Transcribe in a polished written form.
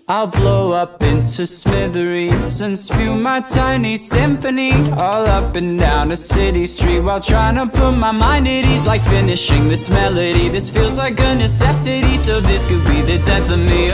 I'll blow up into smithereens and spew my tiny symphony all up and down a city street, while trying to put my mind at ease. Like finishing this melody, this feels like a necessity, so this could be the death of me.